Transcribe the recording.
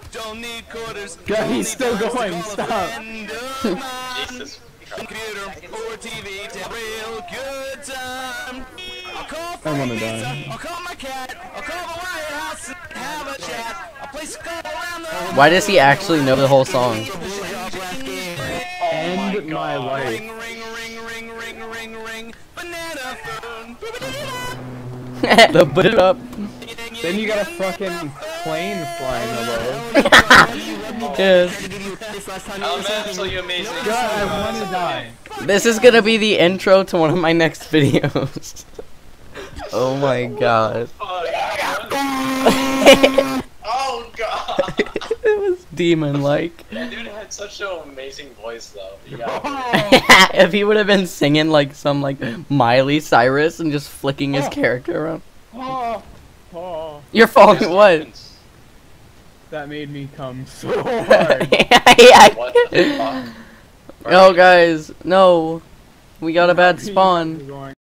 Don't need quarters. Yeah, he's still going. Stop. Jesus. Computer or TV to have a real good time. I'll call for I wanna pizza, die. I'll call my cat. I'll call the White House and have a chat. I'll place a call around the Why does he actually know the whole song? End my life. ring, ring, ring, ring, ring, ring, ring. Banana phone. Put it up. Then you got a fucking plane flying above. Yes. I'm absolutely amazing. God, I wanna die. This is gonna be the intro to one of my next videos. Oh my god. Oh god. It was demon-like. That dude had such an amazing voice though. You got If he would have been singing like some like Miley Cyrus and just flicking his character around. Oh, You're falling what? that made me come so hard. Yeah. What the fuck? Oh guys, no. We got a bad spawn. Going